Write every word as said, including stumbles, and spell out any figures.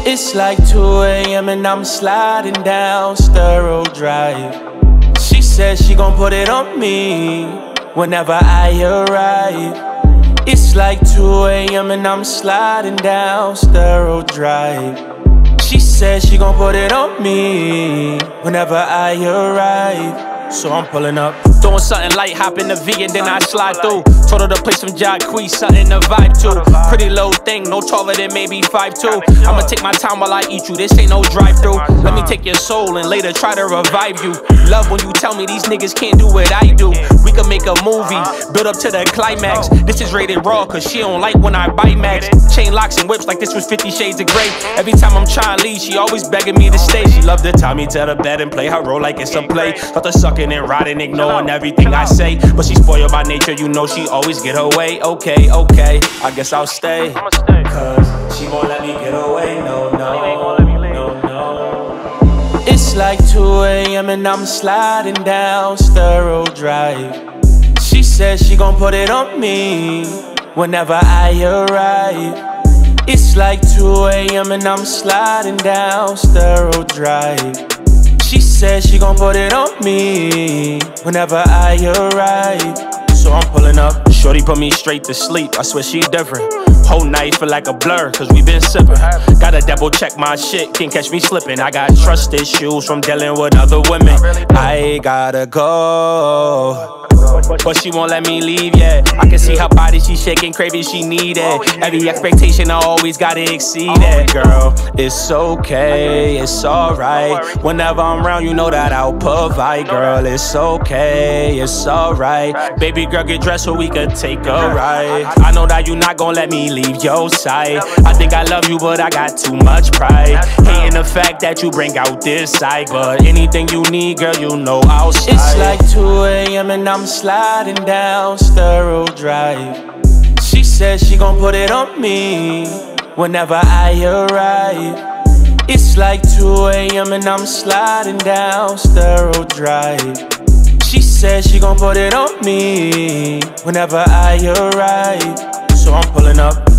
It's like two A M and I'm sliding down Stereo Drive. She says she gon' put it on me whenever I arrive. It's like two A M and I'm sliding down Stereo Drive. She says she gon' put it on me whenever I arrive. So I'm pulling up, throwing something light, hop in the V and then I slide through. Told her to play some Jacquees, something to vibe to. Pretty little thing, no taller than maybe five two. I'ma take my time while I eat you, this ain't no drive-through. Let me take your soul and later try to revive you. Love when you tell me these niggas can't do what I do. We can make a movie, build up to the climax. This is rated raw, cause she don't like when I bite max. Chain locks and whips like this was fifty shades of grey. Every time I'm trying to leave, she always begging me to stay. She love to tie me to the bed and play her role like it's a play. Thought the sucking and riding, ignoring everything I say. But she spoiled by nature, you know she always get her way. Okay, okay, I guess I'll stay. Cause she won't let me get away, no, no, no, no. It's like two A M and I'm sliding down Stereo Drive. She says she gon' put it on me whenever I arrive. It's like two A M and I'm sliding down Stereo Drive. She says she gon' put it on me whenever I arrive. So I'm pulling up, shorty put me straight to sleep. I swear she different. Whole night feel like a blur, cause we been sippin'. Gotta double check my shit, can't catch me slipping. I got trust issues from dealing with other women. I gotta go, but she won't let me leave yet. I can see her body, she shaking, craving, she need it. Every expectation, I always gotta exceed it. Girl, it's okay, it's alright. Whenever I'm around, you know that I'll provide. Girl, it's okay, it's alright. Baby girl, get dressed so we could take a ride. I know that you not gonna let me leave your side. I think I love you, but I got too much pride. Hating the fact that you bring out this side. But anything you need, girl, you know I'll slide. It's like two A M and I'm sliding down Stereo Drive. She says she gon' put it on me whenever I arrive. It's like two A M and I'm sliding down Stereo Drive. She says she gon' put it on me whenever I arrive. So I'm pulling up.